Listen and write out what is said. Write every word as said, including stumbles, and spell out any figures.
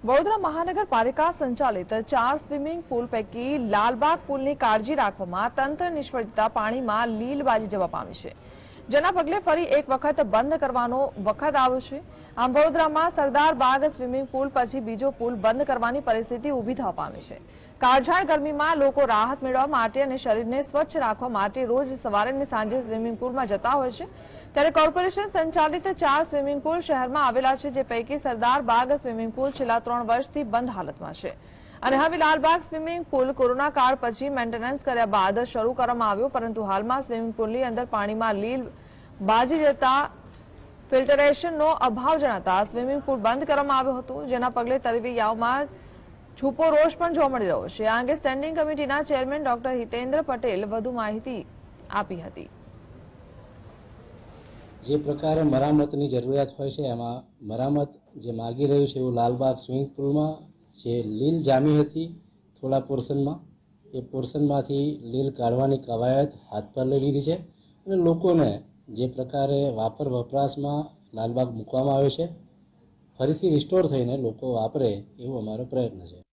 વડોદરા મહાનગરપાલિકા સંચાલિત ચાર સ્વિમિંગ પુલ પૈકી લાલબાગ પુલની કાળજી રાખવામાં તંત્ર નિષ્ફળ જતા પાણીમાં લીલબાજી જવા પામી છે, જેના પગલે ફરી એક વખત બંધ કરવાનો વખત આવ્યો છે। આમ વડોદરામાં સરદાર બાગ સ્વિમિંગ પુલ પછી બીજો પુલ બંધ કરવાની પરિસ્થિતિ ઊભી થવા પામી છે। કાળઝાળ ગરમીમાં લોકો રાહત મેળવવા માટે અને શરીરને સ્વચ્છ રાખવા માટે રોજ સવારે અને સાંજે સ્વિમિંગ પુલમાં જતા હોય છે, ત્યારે કોર્પોરેશન સંચાલિત ચાર સ્વિમિંગ પુલ શહેરમાં આવેલા છે, જે પૈકી સરદાર બાગ સ્વિમિંગ પુલ છેલ્લા ત્રણ વર્ષથી બંધ હાલતમાં છે અને હવે લાલબાગ સ્વિમિંગ પુલ કોરોના કાળ પછી મેન્ટેનન્સ કર્યા બાદ શરૂ કરવામાં આવ્યો, પરંતુ હાલમાં સ્વિમિંગ પુલની અંદર પાણીમાં લીલ બાજી જતા ફિલ્ટરેશનનો અભાવ જણાતા સ્વિમિંગ પુલ બંધ કરવામાં આવ્યો હતો, જેના પગલે તરવૈયાઓમાં છૂપો રોષ પણ જોવા મળી રહ્યો છે। આ અંગે સ્ટેન્ડિંગ કમિટીના ચેરમેન ડોક્ટર હિતેન્દ્ર પટેલ વધુ માહિતી આપી હતી। જે પ્રકારે મરામતની જરૂરિયાત હોય છે, એમાં મરામત જે માગી રહ્યું છે એવું લાલબાગ સ્વિમિંગ પુલમાં જે લીલ જામી હતી થોડા પોર્શનમાં, એ પોર્શનમાંથી લીલ કાઢવાની કવાયત હાથ પર લઈ લીધી છે અને લોકોને જે પ્રકારે વાપર વપરાશમાં લાલબાગ મૂકવામાં આવ્યો છે, ફરીથી રિસ્ટોર થઈને લોકો વાપરે એવો અમારો પ્રયત્ન છે।